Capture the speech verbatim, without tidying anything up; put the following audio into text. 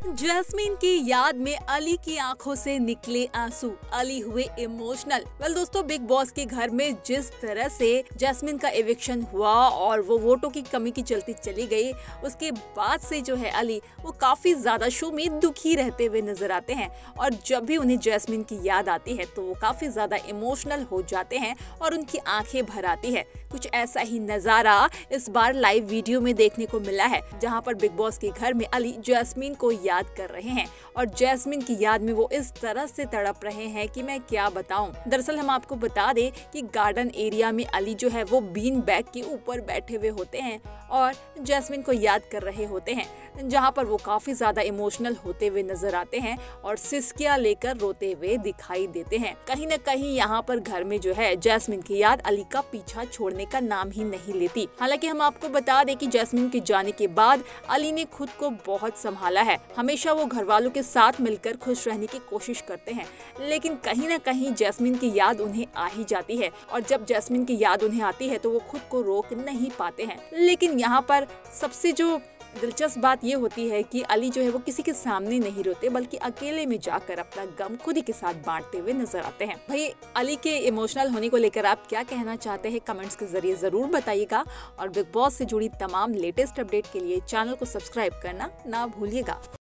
Jasmine की याद में अली की आंखों से निकले आंसू, अली हुए इमोशनल। वेल दोस्तों, बिग बॉस के घर में जिस तरह से जैस्मीन का एविक्शन हुआ और वो वोटों की कमी की चलती चली गई, उसके बाद से जो है अली वो काफी ज्यादा शो में दुखी रहते हुए नजर आते हैं। और जब भी उन्हें जैस्मीन की याद आती है तो वो काफी ज्यादा इमोशनल हो जाते हैं और उनकी आंखें भर आती है। कुछ ऐसा ही नजारा इस बार लाइव वीडियो में देखने को मिला है, जहाँ पर बिग बॉस के घर में अली जैस्मीन को याद कर रहे हैं और जैस्मीन की याद में वो इस तरह से तड़प रहे हैं कि मैं क्या बताऊं। दरअसल हम आपको बता दें कि गार्डन एरिया में अली जो है वो बीन बैग के ऊपर बैठे हुए होते हैं और जैस्मीन को याद कर रहे होते हैं, जहां पर वो काफी ज्यादा इमोशनल होते हुए नजर आते हैं और सिसकियां लेकर रोते हुए दिखाई देते हैं। कहीं न कहीं यहाँ पर घर में जो है जैस्मीन की याद अली का पीछा छोड़ने का नाम ही नहीं लेती। हालांकि हम आपको बता दें कि जैस्मीन के जाने के बाद अली ने खुद को बहुत संभाला है। हमेशा वो घर वालों के साथ मिलकर खुश रहने की कोशिश करते हैं, लेकिन कहीं न कहीं जैस्मीन की याद उन्हें आ ही जाती है और जब जैस्मीन की याद उन्हें आती है तो वो खुद को रोक नहीं पाते हैं। लेकिन यहाँ पर सबसे जो दिलचस्प बात ये होती है कि अली जो है वो किसी के सामने नहीं रोते, बल्कि अकेले में जाकर अपना गम खुद ही के साथ बांटते हुए नजर आते हैं। भाई, अली के इमोशनल होने को लेकर आप क्या कहना चाहते हैं, कमेंट्स के जरिए जरूर बताइएगा और बिग बॉस से जुड़ी तमाम लेटेस्ट अपडेट के लिए चैनल को सब्सक्राइब करना ना भूलिएगा।